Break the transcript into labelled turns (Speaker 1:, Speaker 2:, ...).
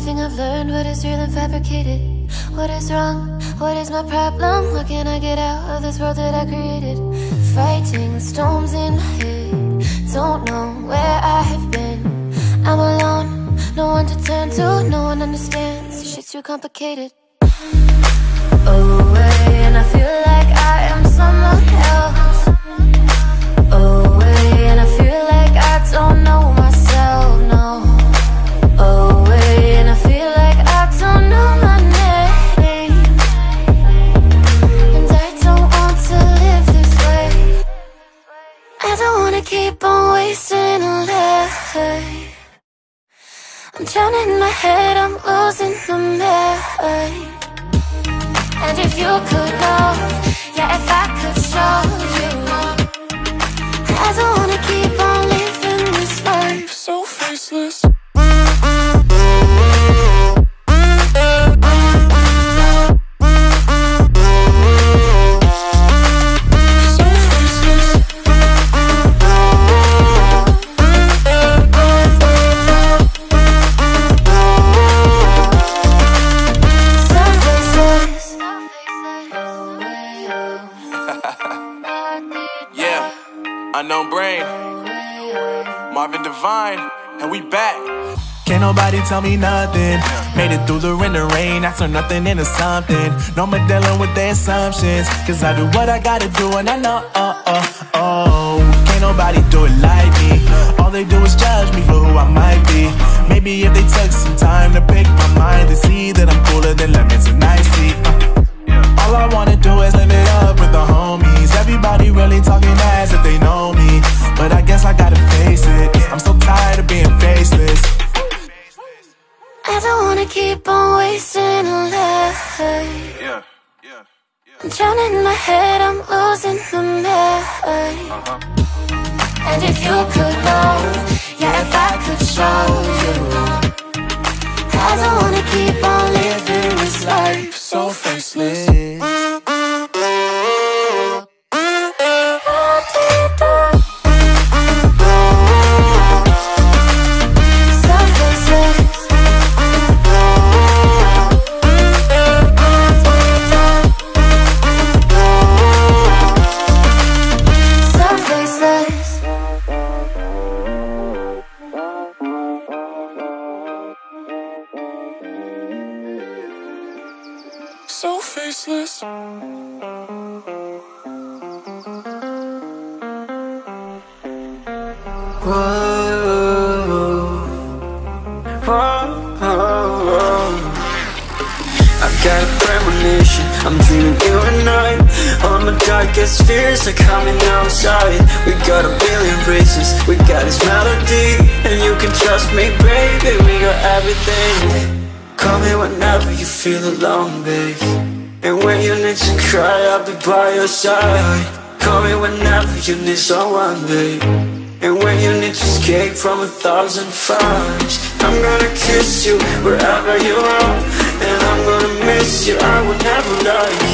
Speaker 1: Everything I've learned, what is real and fabricated? What is wrong? What is my problem? How can I get out of this world that I created? Fighting the storms in my head. Don't know where I have been. I'm alone, no one to turn to. No one understands, this shit's too complicated. Away, and I feel like I am someone else. Away, and I feel like I don't know myself, no. Away, and I feel like I don't know my name. And I don't want to live this way. I don't wanna keep on wasting a life. I'm drowning in my head, I'm losing my mind. And if you could know, yeah, if I could show you, I don't wanna keep on living this life so faceless.
Speaker 2: Unknown Brain, Marvin Divine, and we back.
Speaker 3: Can't nobody tell me nothing. Made it through the rain and rain, I turned nothing into something. No more dealing with their assumptions, cause I do what I gotta do and I know, can't nobody do it like me. All they do is judge me for who I might be. Maybe if they took some time to pick my mind, to see that I'm cooler than lemons and iced tea. All I wanna do is live it up with the homies. Everybody really talking ass if they know me, but I guess I gotta face it. I'm so tired of being faceless.
Speaker 1: I don't wanna keep on wasting a life. I'm drowning in my head, I'm losing my mind. And if you could know, yeah, if I could show you, I don't wanna keep on living this life so faceless.
Speaker 2: So faceless.
Speaker 4: I've got a premonition, I'm dreaming you and I. All my darkest fears are coming outside. We got a billion races, we got this melody, and you can trust me, baby, we got everything. Call me whenever you feel alone, babe. And when you need to cry, I'll be by your side. Call me whenever you need someone, babe. And when you need to escape from 1,000 fires, I'm gonna kiss you wherever you are. And I'm gonna miss you, I will never lie.